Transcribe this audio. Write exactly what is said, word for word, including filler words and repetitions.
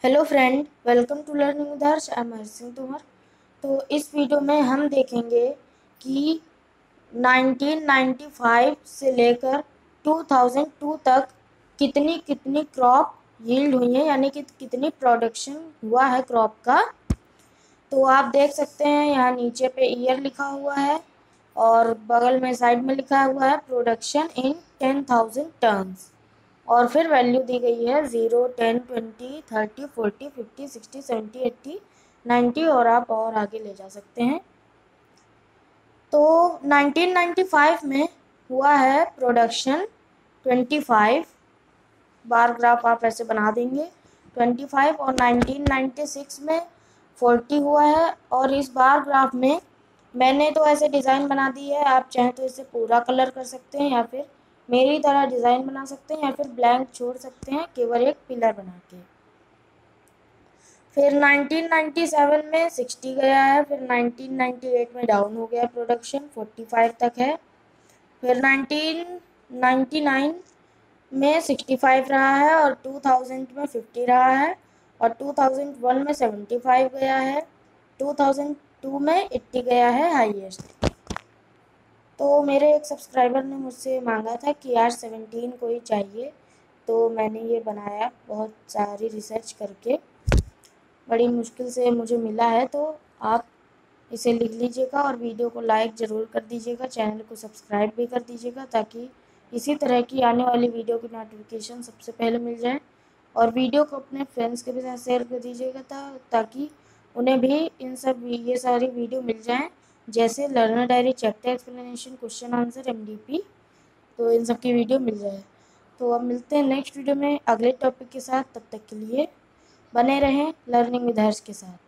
Hello friend, welcome to learning with Harsh. I am Harsh Singh Tomar. तो इस video में हम देखेंगे कि नाइनटीन नाइंटी फाइव से लेकर टू थाउज़ेंड टू तक कितनी कितनी क्रॉप यील्ड हुई है, यानी कि कितनी प्रोडक्शन हुआ है क्रॉप का। तो आप देख सकते हैं यहाँ नीचे पे ईयर लिखा हुआ है और बगल में साइड में लिखा हुआ है production in ten thousand tons. और फिर वैल्यू दी गई है zero, ten, twenty, thirty, forty, fifty, sixty, seventy, eighty, ninety और आप और आगे ले जा सकते हैं। तो नाइनटीन नाइंटी फाइव में हुआ है production twenty five, bar graph आप ऐसे बना देंगे ट्वेंटी फाइव, और नाइनटीन नाइंटी सिक्स में फोर्टी हुआ है। और इस बार ग्राफ में मैंने तो ऐसे डिज़ाइन बना दी है, आप चाहें तो इसे पूरा कलर कर सकते हैं या फिर मेरी तरह डिज़ाइन बना सकते हैं या फिर ब्लैंक छोड़ सकते हैं केवल एक पिलर बना के। फिर नाइनटीन नाइंटी सेवन में सिक्सटी गया है, फिर नाइनटीन नाइंटी एट में डाउन हो गया, प्रोडक्शन फोर्टी फाइव तक है। फिर नाइनटीन नाइंटी नाइन में सिक्सटी फाइव रहा है और टू थाउज़ेंड में फिफ्टी रहा है और टू थाउज़ेंड वन में सेवेंटी फाइव गया है, टू थाउज़ेंड टू में एट्टी गया है हाईएस्ट। तो मेरे एक सब्सक्राइबर ने मुझसे मांगा था कि यार सेवनटीन को ही चाहिए, तो मैंने ये बनाया बहुत सारी रिसर्च करके, बड़ी मुश्किल से मुझे मिला है। तो आप इसे लिख लीजिएगा और वीडियो को लाइक ज़रूर कर दीजिएगा, चैनल को सब्सक्राइब भी कर दीजिएगा ताकि इसी तरह की आने वाली वीडियो की नोटिफिकेशन सबसे पहले मिल जाए। और वीडियो को अपने फ्रेंड्स के भी साथ शेयर कर दीजिएगा ता, ताकि उन्हें भी इन सब ये सारी वीडियो मिल जाएं, जैसे learner diary, chapter explanation, question answer, MDP, तो इन सब की वीडियो मिल जाए। तो अब मिलते हैं नेक्स्ट वीडियो में अगले टॉपिक के साथ। तब तक के लिए बने रहें लर्निंग विद हर्ष के साथ।